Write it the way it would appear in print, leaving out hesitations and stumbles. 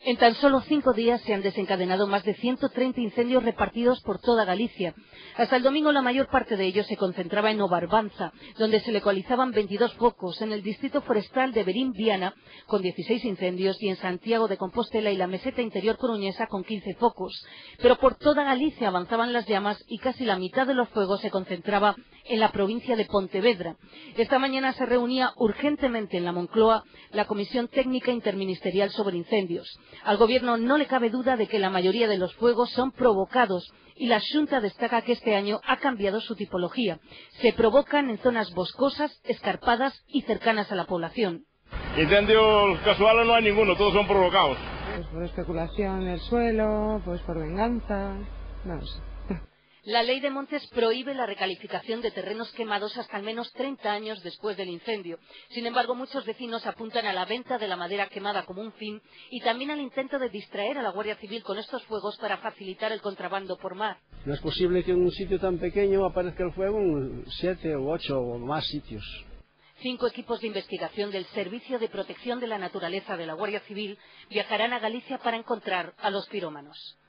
En tan solo 5 días se han desencadenado más de 130 incendios repartidos por toda Galicia. Hasta el domingo la mayor parte de ellos se concentraba en Obarbanza, donde se localizaban 22 focos, en el distrito forestal de Berín Viana, con 16 incendios, y en Santiago de Compostela y la meseta interior coruñesa, con 15 focos. Pero por toda Galicia avanzaban las llamas y casi la mitad de los fuegos se concentraba en la provincia de Pontevedra. Esta mañana se reunía urgentemente en la Moncloa la Comisión Técnica Interministerial sobre Incendios. Al Gobierno no le cabe duda de que la mayoría de los fuegos son provocados y la Xunta destaca que este año ha cambiado su tipología. Se provocan en zonas boscosas, escarpadas y cercanas a la población. Incendios casuales no hay ninguno, todos son provocados. Pues por especulación del suelo, pues por venganza, no lo sé. La Ley de Montes prohíbe la recalificación de terrenos quemados hasta al menos 30 años después del incendio. Sin embargo, muchos vecinos apuntan a la venta de la madera quemada como un fin y también al intento de distraer a la Guardia Civil con estos fuegos para facilitar el contrabando por mar. No es posible que en un sitio tan pequeño aparezca el fuego en 7 u 8 o más sitios. 5 equipos de investigación del Servicio de Protección de la Naturaleza de la Guardia Civil viajarán a Galicia para encontrar a los pirómanos.